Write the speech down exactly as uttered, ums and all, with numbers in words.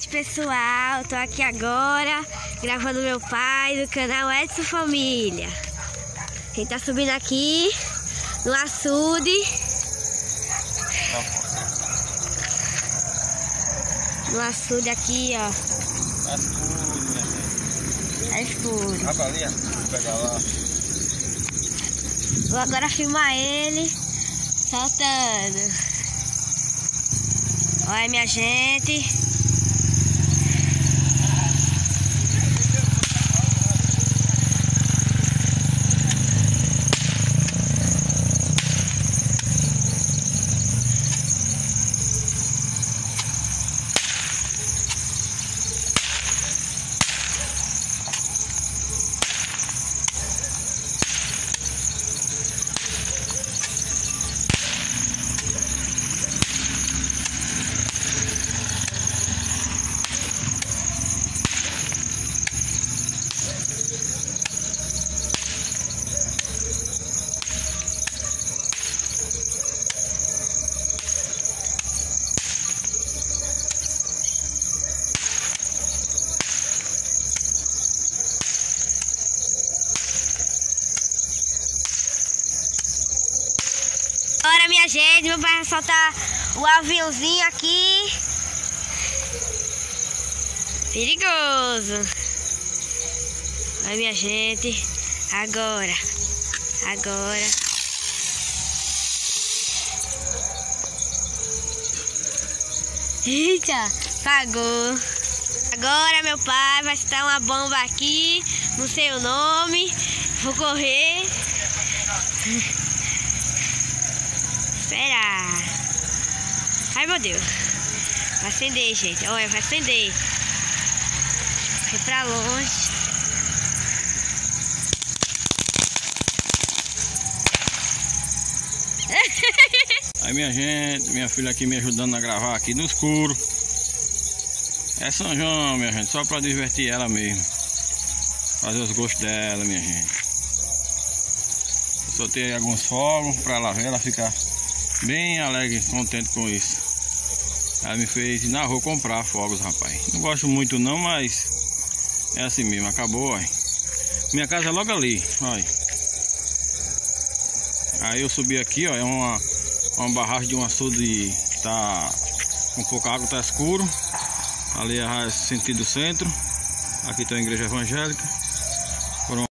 noite, pessoal, tô aqui agora gravando meu pai do canal Edson Família. Quem tá subindo aqui no açude, no açude aqui, ó. É escuro. Vou pegar lá. Vou agora filmar ele soltando. Olha, minha gente. Agora, minha gente, meu pai vai soltar o aviãozinho aqui. Perigoso. Olha, minha gente. Agora. Agora. Eita, pagou. Agora, meu pai vai soltar uma bomba aqui. Não sei o nome. Vou correr. Espera. Ai, meu Deus. Vai acender, gente. Olha, vai acender. Foi pra longe. Aí, minha gente, minha filha aqui me ajudando a gravar aqui no escuro. É São João, minha gente, só pra divertir ela mesmo. Fazer os gostos dela, minha gente. Eu soltei alguns fogos pra ela ver, ela ficar bem alegre, contente com isso. Ela me fez ir na rua comprar fogos, rapaz. Não gosto muito não, mas é assim mesmo, acabou, ó. Minha casa é logo ali, olha. Aí eu subi aqui, ó, é uma, uma barragem de um açude, tá com pouca água, tá escuro. Ali é sentido centro. Aqui tem a igreja evangélica.